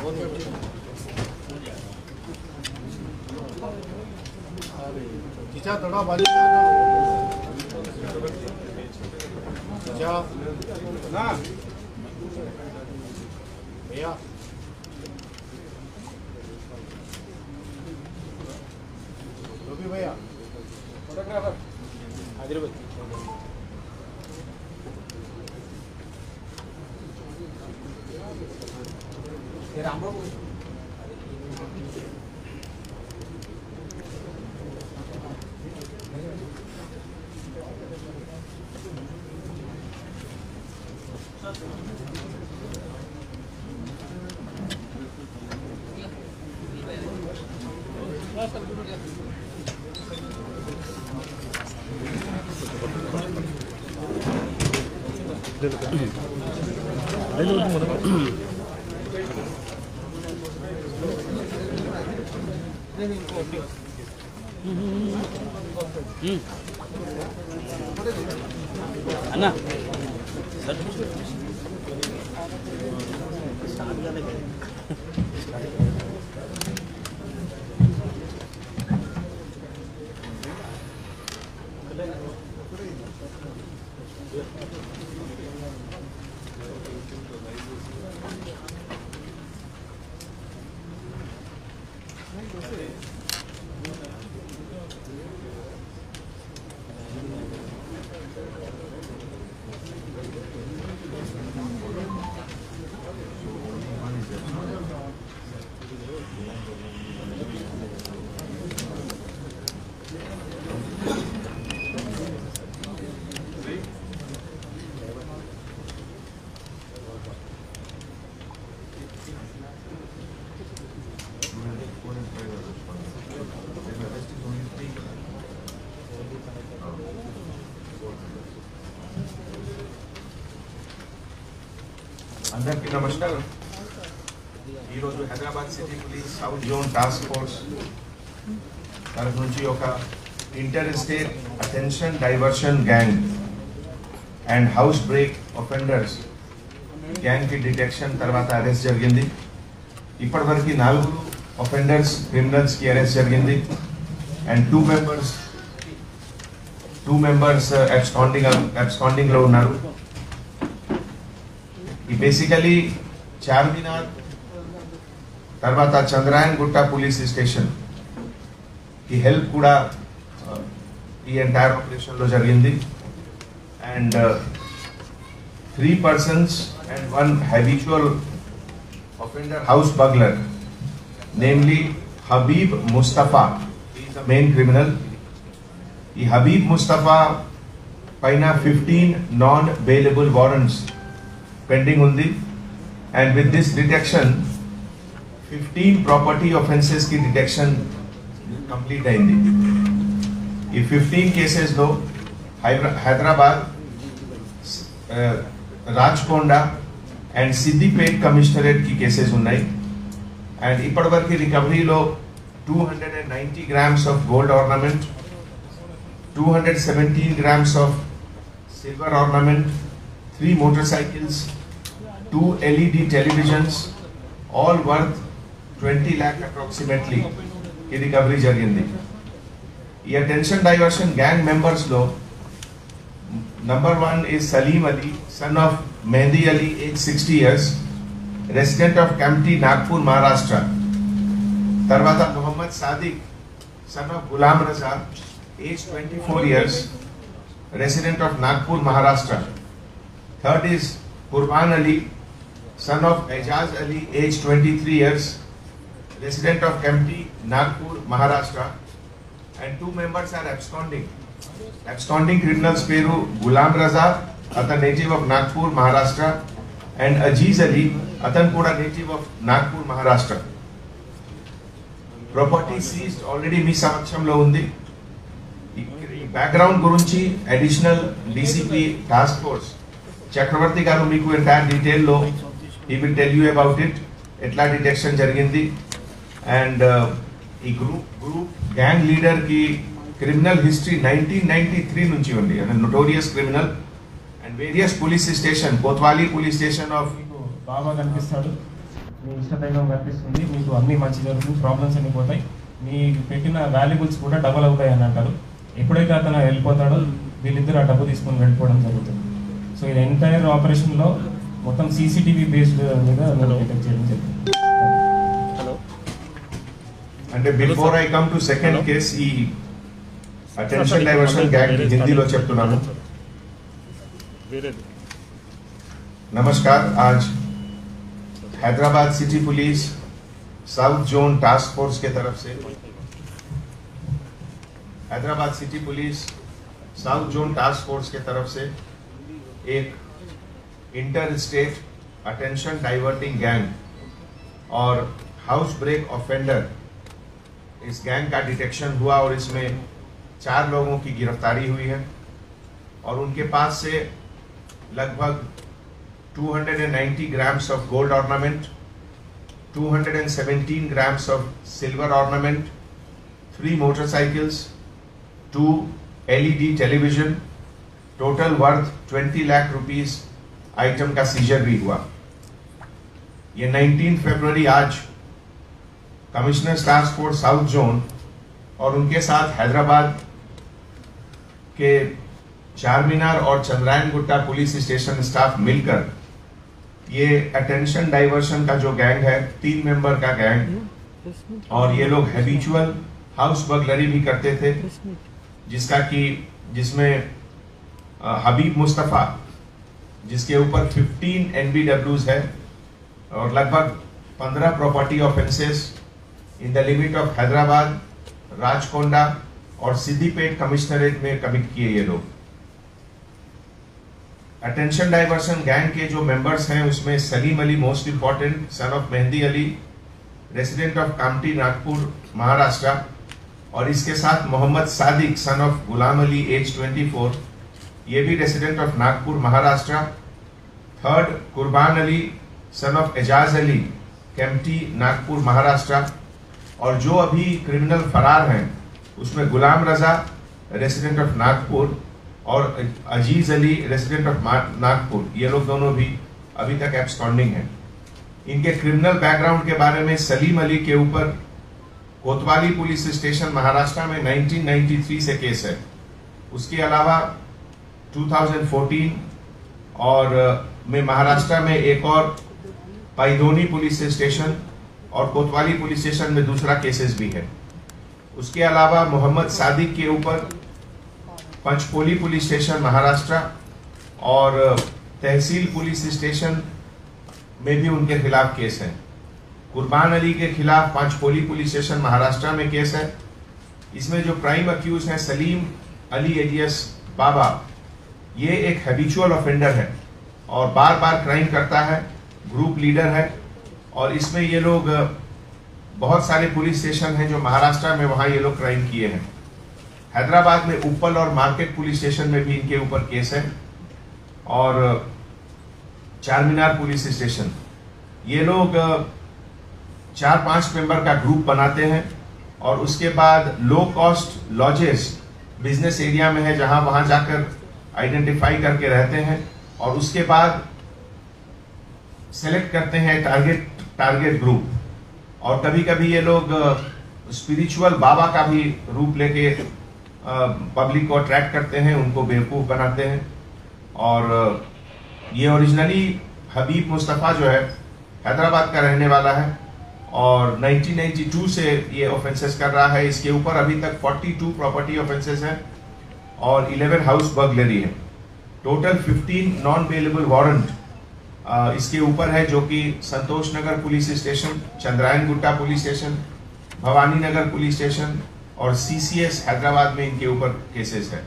जीजा थोड़ा बाजू जीजा ना भैया रवि भैया फोटोग्राफर हैदराबाद रामबाबू अन्ना అందరికీ నమస్కారం. ఈరోజు Hyderabad city police south zone task force తరఫు నుంచి ఒక inter state attention diversion gang and house break offenders gang కి డిటెక్షన్ తర్వాత అరెస్ట్ జరిగింది. ఇప్పటివరకు 4 ఒఫెండర్స్ క్రిమినల్స్ కి అరెస్ట్ జరిగింది అండ్ 2 మెంబర్స్ అబ్స్కాండింగ్ లో ఉన్నారు. బేసికలీ చార్మినార్ తర్వాత చంద్రాయన్ గుట్ట పోలీస్ స్టేషన్ ఈ హెల్ప్ కూడా ఈ ఎంటైర్ ఆపరేషన్ లో జరిగింది and 3 persons and 1 habitual offender house burglar, namely Habib Mustafa. He is the main criminal. ఈ హబీబ్ ముస్తఫా పైన 15 non-bailable warrants pending ఉంది and with this detection 15 property offenses की detection complete అయింది. ఈ 15 cases లో హైదరాబాద్ రాజ్కొండ అండ్ సిద్దిపేట్ కమిషనరేట్ की cases ఉన్నాయి అండ్ ఇప్పటివరకు రికవరీలో 290 grams of gold ornament, 217 grams of silver ornament, 3 motorcycles, 2 LED televisions, all worth 20 lakh approximately की recovery జరిగింది. ఈ attention diversion gang members లో number 1 is Salim Ali, son of Mehdi Ali, age 60 years, resident of Kamptee, Nagpur, Maharashtra. తర్వాత Muhammad Sadiq, son of Ghulam Raza, age 24 years, resident of Nagpur, Maharashtra. Third is Qurban Ali, son of Ejaz Ali, age 23 years, resident of Kamptee, Nagpur, Maharashtra. And 2 members are absconding. Absconding criminals Peru Ghulam Raza, atan native of Nagpur, Maharashtra, and Aziz Ali, atan kuda native of Nagpur, Maharashtra. Property seized already మీ సమక్షంలో ఉంది. Background గురించి additional DCP task force Chakravarthi garu మీకు entire detail లో he will tell you about it, ఎట్లా detection జరిగింది and ఈ group gang leader కి criminal history 1993 నుంచి ఉంది. Notorious criminal and various police station, Kotwali police station of బాగా కనిపిస్తాడు. మీ ఇష్టదైవం కనిపిస్తుంది, మీకు అన్ని మంచి జరుగుతుంది, ప్రాబ్లమ్స్ అన్ని పోతాయి, మీకు పెట్టిన వాల్యుబుల్స్ కూడా డబల్ అవుతాయి అని అంటారు. ఎప్పుడైతే అతను వెళ్ళిపోతాడో వీళ్ళిద్దరు ఆ డబ్బు తీసుకొని వెళ్ళిపోవడం జరుగుతుంది. సో ఇది ఎంటైర్ ఆపరేషన్లో మొత్తం CCTV బేస్డ్ మీద డిటెక్ట్ చేయడం జరిగింది. అంటే before I come to second case, ఈ అటెన్షన్ డైవర్షన్ గ్యాంగ్ హిందీలో చెప్తున్నాను. नमस्कार, आज Hyderabad city police south zone task force के तरफ से Hyderabad city police south zone task force के तरफ से एक inter state attention diverting gang और हाउस ब्रेक ऑफेंडर, इस गैंग का डिटेक्शन हुआ और इसमें 4 लोगों की गिरफ्तारी हुई है और उनके पास से लगभग 290 grams of gold ornament, 217 grams of silver ornament, 3 motorcycles, 2 LED television, total worth 20 lakh rupees item का सीजर भी हुआ. ये 19 फरवरी आज commissioner task force south zone और उनके साथ हैदराबाद के चारमीनार और Chandrayan Gutta police station staff मिलकर ये अटेंशन डाइवर्शन का जो गैंग है, 3 मेंबर का गैंग, और ये लोग हैबिचुअल हाउस बर्गलरी भी करते थे, जिसमें हबीब मुस्तफा, जिसके ऊपर 15 NBWs है और लगभग 15 property offences in the limit of Hyderabad, Rajkonda और सिद्दीपेट कमिश्नरेट में कमिट किए ये लोग. अटेंशन डाइवर्शन गैंग के जो मेंबर्स हैं उसमें Salim Ali most important, son of Mehndi Ali, resident of Kamthi Nagpur Maharashtra, और इसके साथ Mohammad Sadiq son of Gulam Ali age 24, ये भी resident of Nagpur Maharashtra. Third Qurban Ali son of Ejaz Ali, Kempty Nagpur Maharashtra. और जो अभी क्रिमिनल फरार हैं उसमें गुलाम रजा रेसिडेंट ऑफ नागपुर और अजीज अली रेसिडेंट ऑफ नागपुर, ये लोग दोनों भी अभी तक एब्सकॉन्डिंग हैं. इनके क्रिमिनल बैकग्राउंड के बारे में सलीम अली के ऊपर कोतवाली पुलिस स्टेशन महाराष्ट्र में 1993 से केस है. उसके अलावा 2014 और में महाराष्ट्र में एक और पैदोनी पुलिस स्टेशन और कोतवाली पुलिस स्टेशन में दूसरा केसेस भी है. उसके अलावा मोहम्मद सादिक के ऊपर पंचपोली पुलिस स्टेशन महाराष्ट्र और तहसील पुलिस स्टेशन में भी उनके खिलाफ केस है. कुर्बान अली के खिलाफ पंचपोली पुलिस स्टेशन महाराष्ट्र में केस है. इसमें जो प्राइम अक्यूज हैं सलीम अली एलियस बाबा, ये एक हैबिचुअल ऑफेंडर है और बार बार क्राइम करता है, ग्रुप लीडर है. और इसमें ये लोग बहुत सारे पुलिस स्टेशन हैं जो महाराष्ट्र में, वहां ये लोग क्राइम किए हैं. हैदराबाद में उप्पल और मार्केट पुलिस स्टेशन में भी इनके ऊपर केस है और चारमीनार पुलिस स्टेशन. ये लोग 4-5 मेंबर का ग्रुप बनाते हैं और उसके बाद low cost lodges business area में है जहां वहां जाकर आइडेंटिफाई करके रहते हैं और उसके बाद सेलेक्ट करते हैं टारगेट ग्रुप. और कभी कभी ये लोग स्पिरिचुअल बाबा का भी रूप लेके पब्लिक को अट्रैक्ट करते हैं, उनको बेवकूफ बनाते हैं. और ये ओरिजिनली हबीब मुस्तफा जो है हैदराबाद का रहने वाला है और 1992 से ये ऑफेंसेस कर रहा है. इसके ऊपर अभी तक 42 प्रॉपर्टी ऑफेंसेस हैं और 11 हाउस बर्गलरी है. टोटल 15 नॉन बेलेबल वारंट इसके ऊपर है, जो कि Santosh Nagar police station, Chandrayan Gutta police station, Bhavani Nagar police station और CCS हैदराबाद में इनके ऊपर केसेस है.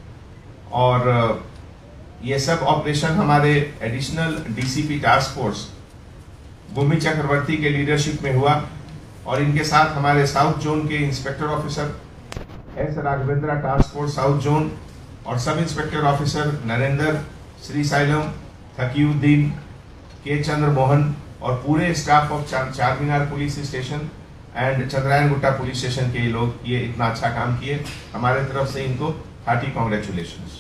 और ये सब ऑपरेशन हमारे additional DCP task force Bhumi Chakravarthi के लीडरशिप में हुआ और इनके साथ हमारे साउथ जोन के inspector officer S Raghavendra task force south zone और sub inspector officer Narendra Srisailam, Thakiuddin, K Chandra Mohan और पूरे staff of Charminar police station and Chandrayan Gutta police station के लोग ये इतना अच्छा काम किए. हमारे तरफ से इनको hearty congratulations.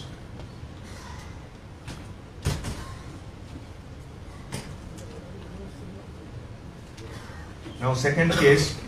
Now second case,